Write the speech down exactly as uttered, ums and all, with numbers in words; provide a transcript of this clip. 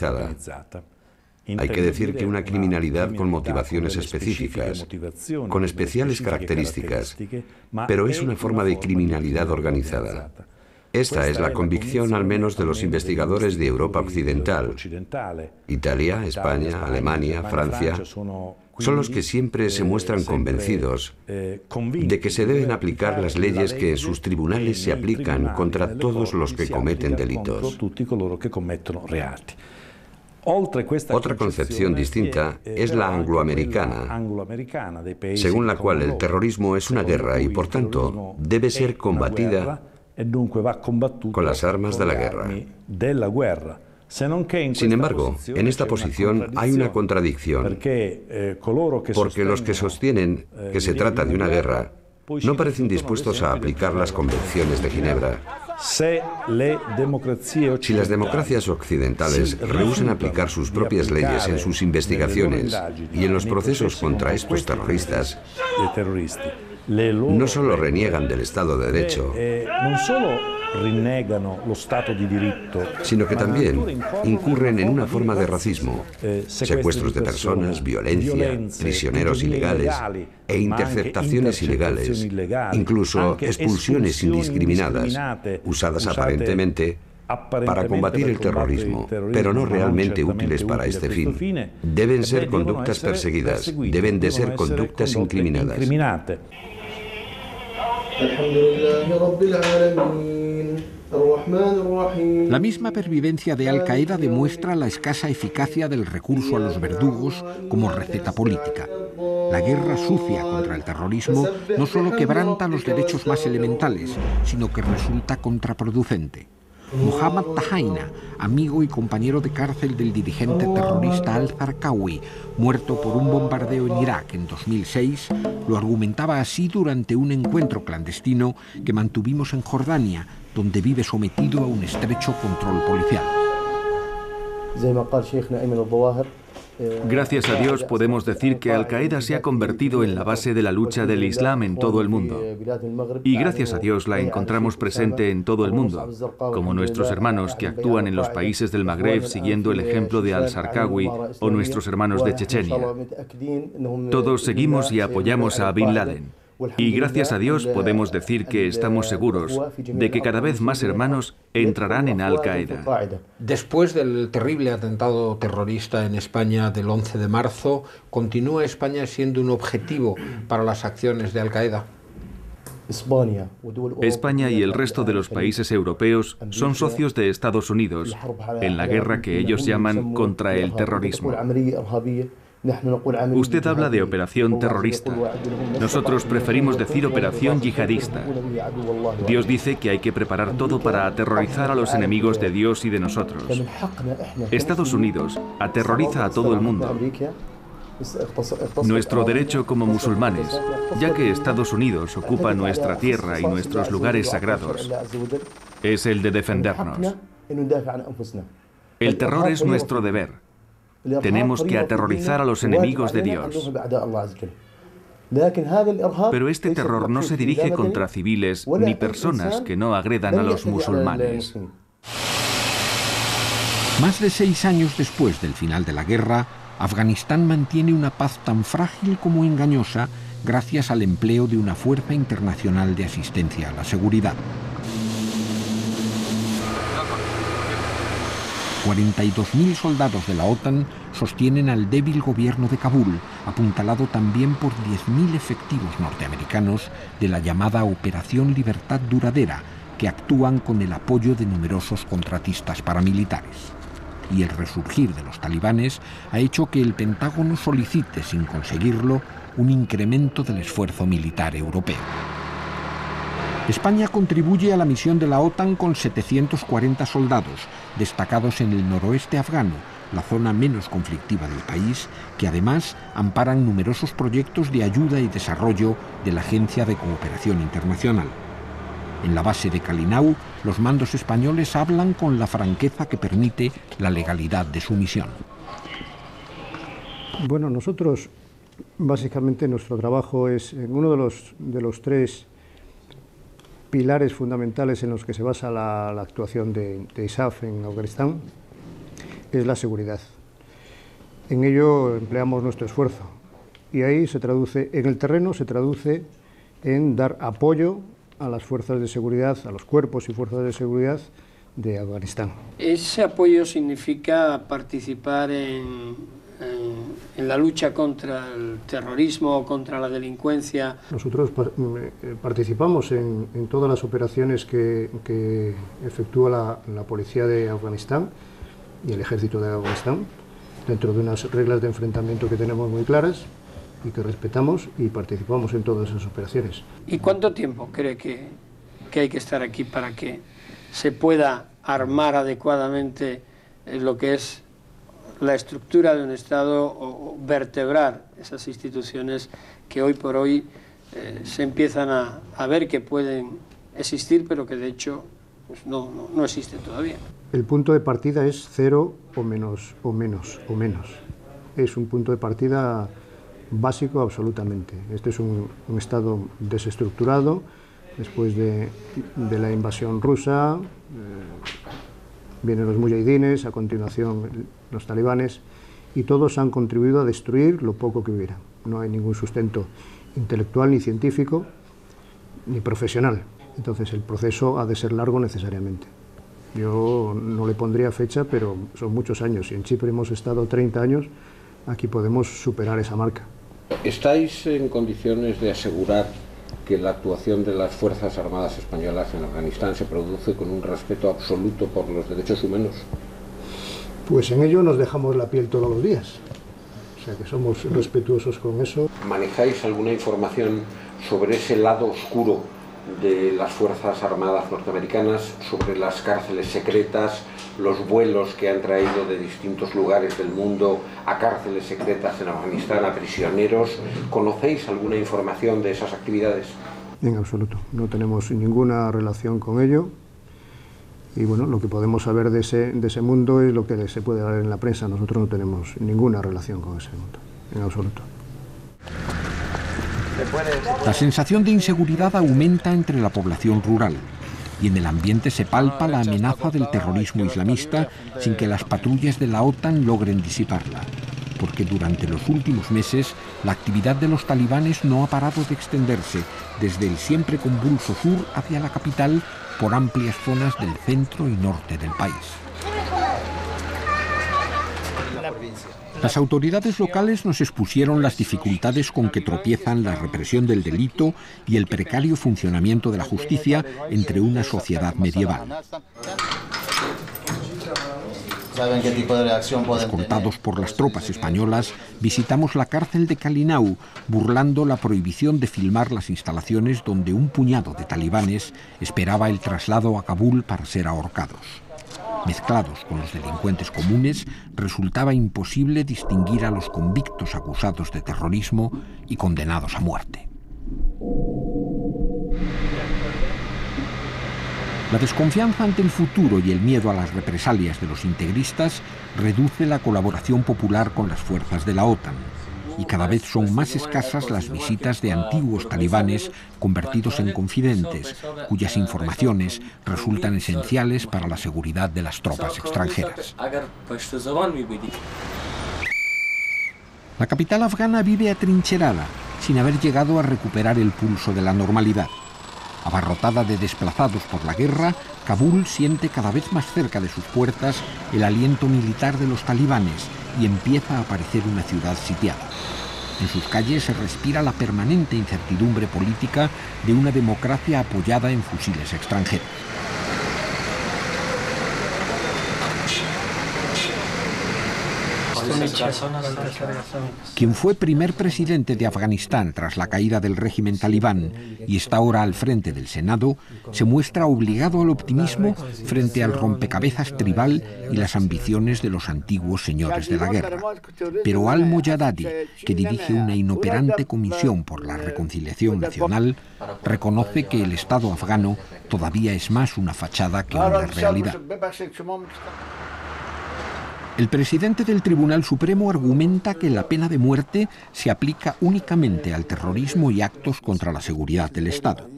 organizada. Hay que decir que una criminalidad con motivaciones específicas, con especiales características, pero es una forma de criminalidad organizada. Esta es la convicción al menos de los investigadores de Europa Occidental. Italia, España, Alemania, Francia son los que siempre se muestran convencidos de que se deben aplicar las leyes que en sus tribunales se aplican contra todos los que cometen delitos. Otra concepción distinta es la angloamericana, según la cual el terrorismo es una guerra y, por tanto, debe ser combatida con las armas de la guerra. Sin embargo, en esta posición hay una contradicción, porque los que sostienen que se trata de una guerra no parecen dispuestos a aplicar las convenciones de Ginebra. Si las democracias occidentales rehúsan aplicar sus propias leyes en sus investigaciones y en los procesos contra estos terroristas, no solo reniegan del Estado de Derecho, sino que también incurren en una forma de racismo, secuestros de personas, violencia, prisioneros ilegales e interceptaciones ilegales, incluso expulsiones indiscriminadas, usadas aparentemente para combatir el terrorismo, pero no realmente útiles para este fin. Deben ser conductas perseguidas, deben de ser conductas incriminadas. La misma pervivencia de Al Qaeda demuestra la escasa eficacia del recurso a los verdugos como receta política. La guerra sucia contra el terrorismo no solo quebranta los derechos más elementales, sino que resulta contraproducente. Mohammad Tahaina, amigo y compañero de cárcel del dirigente terrorista al-Zarqawi, muerto por un bombardeo en Irak en dos mil seis, lo argumentaba así durante un encuentro clandestino que mantuvimos en Jordania, donde vive sometido a un estrecho control policial. Gracias a Dios podemos decir que Al-Qaeda se ha convertido en la base de la lucha del Islam en todo el mundo. Y gracias a Dios la encontramos presente en todo el mundo, como nuestros hermanos que actúan en los países del Magreb siguiendo el ejemplo de al-Zarqawi o nuestros hermanos de Chechenia. Todos seguimos y apoyamos a Bin Laden. Y gracias a Dios podemos decir que estamos seguros de que cada vez más hermanos entrarán en Al-Qaeda. Después del terrible atentado terrorista en España del once de marzo, ¿continúa España siendo un objetivo para las acciones de Al-Qaeda? España y el resto de los países europeos son socios de Estados Unidos en la guerra que ellos llaman contra el terrorismo. Usted habla de operación terrorista. Nosotros preferimos decir operación yihadista. Dios dice que hay que preparar todo para aterrorizar a los enemigos de Dios y de nosotros. Estados Unidos aterroriza a todo el mundo. Nuestro derecho como musulmanes, ya que Estados Unidos ocupa nuestra tierra y nuestros lugares sagrados, es el de defendernos. El terror es nuestro deber. Tenemos que aterrorizar a los enemigos de Dios. Pero este terror no se dirige contra civiles ni personas que no agredan a los musulmanes. Más de seis años después del final de la guerra, Afganistán mantiene una paz tan frágil como engañosa gracias al empleo de una fuerza internacional de asistencia a la seguridad. cuarenta y dos mil soldados de la OTAN sostienen al débil gobierno de Kabul, apuntalado también por diez mil efectivos norteamericanos de la llamada Operación Libertad Duradera, que actúan con el apoyo de numerosos contratistas paramilitares. Y el resurgir de los talibanes ha hecho que el Pentágono solicite, sin conseguirlo, un incremento del esfuerzo militar europeo. España contribuye a la misión de la OTAN con setecientos cuarenta soldados, destacados en el noroeste afgano, la zona menos conflictiva del país, que además amparan numerosos proyectos de ayuda y desarrollo de la Agencia de Cooperación Internacional. En la base de Kalinau, los mandos españoles hablan con la franqueza que permite la legalidad de su misión. Bueno, nosotros, básicamente, nuestro trabajo es en uno de los, de los tres pilares fundamentales en los que se basa la, la actuación de, de I S A F en Afganistán, es la seguridad. En ello empleamos nuestro esfuerzo y ahí se traduce, en el terreno se traduce en dar apoyo a las fuerzas de seguridad, a los cuerpos y fuerzas de seguridad de Afganistán. Ese apoyo significa participar en, en, en la lucha contra el terrorismo, contra la delincuencia. Nosotros participamos en, en todas las operaciones que, que efectúa la, la policía de Afganistán y el ejército de Afganistán, dentro de unas reglas de enfrentamiento que tenemos muy claras y que respetamos, y participamos en todas esas operaciones. ¿Y cuánto tiempo cree que, que hay que estar aquí para que se pueda armar adecuadamente lo que es la estructura de un Estado o vertebrar esas instituciones que hoy por hoy eh, se empiezan a, a ver que pueden existir, pero que de hecho pues no, no, no existen todavía? El punto de partida es cero o menos, o menos, o menos. Es un punto de partida básico absolutamente. Este es un, un Estado desestructurado después de, de la invasión rusa, eh, vienen los mujahidines, a continuación los talibanes, y todos han contribuido a destruir lo poco que hubiera. No hay ningún sustento intelectual, ni científico, ni profesional. Entonces el proceso ha de ser largo necesariamente. Yo no le pondría fecha, pero son muchos años. Si en Chipre hemos estado treinta años, aquí podemos superar esa marca. ¿Estáis en condiciones de asegurar que la actuación de las Fuerzas Armadas Españolas en Afganistán se produce con un respeto absoluto por los derechos humanos? Pues en ello nos dejamos la piel todos los días. O sea que somos respetuosos con eso. ¿Manejáis alguna información sobre ese lado oscuro de las Fuerzas Armadas norteamericanas, sobre las cárceles secretas, los vuelos que han traído de distintos lugares del mundo a cárceles secretas en Afganistán, a prisioneros? ¿Conocéis alguna información de esas actividades? En absoluto, no tenemos ninguna relación con ello. Y bueno, lo que podemos saber de ese, de ese mundo es lo que se puede ver en la prensa. Nosotros no tenemos ninguna relación con ese mundo, en absoluto. La sensación de inseguridad aumenta entre la población rural y en el ambiente se palpa la amenaza del terrorismo islamista sin que las patrullas de la OTAN logren disiparla, porque durante los últimos meses la actividad de los talibanes no ha parado de extenderse desde el siempre convulso sur hacia la capital por amplias zonas del centro y norte del país. Las autoridades locales nos expusieron las dificultades con que tropiezan la represión del delito y el precario funcionamiento de la justicia entre una sociedad medieval. ¿Saben qué tipo de reacción pueden tener? Escoltados por las tropas españolas, visitamos la cárcel de Kalinau, burlando la prohibición de filmar las instalaciones donde un puñado de talibanes esperaba el traslado a Kabul para ser ahorcados. Mezclados con los delincuentes comunes, resultaba imposible distinguir a los convictos acusados de terrorismo y condenados a muerte. La desconfianza ante el futuro y el miedo a las represalias de los integristas reduce la colaboración popular con las fuerzas de la OTAN, y cada vez son más escasas las visitas de antiguos talibanes convertidos en confidentes, cuyas informaciones resultan esenciales para la seguridad de las tropas extranjeras. La capital afgana vive atrincherada, sin haber llegado a recuperar el pulso de la normalidad. Abarrotada de desplazados por la guerra, Kabul siente cada vez más cerca de sus puertas el aliento militar de los talibanes y empieza a parecer una ciudad sitiada. En sus calles se respira la permanente incertidumbre política de una democracia apoyada en fusiles extranjeros. Quien fue primer presidente de Afganistán tras la caída del régimen talibán y está ahora al frente del Senado, se muestra obligado al optimismo frente al rompecabezas tribal y las ambiciones de los antiguos señores de la guerra. Pero al-Mojadadi, que dirige una inoperante comisión por la reconciliación nacional, reconoce que el Estado afgano todavía es más una fachada que una realidad. El presidente del Tribunal Supremo argumenta que la pena de muerte se aplica únicamente al terrorismo y actos contra la seguridad del Estado.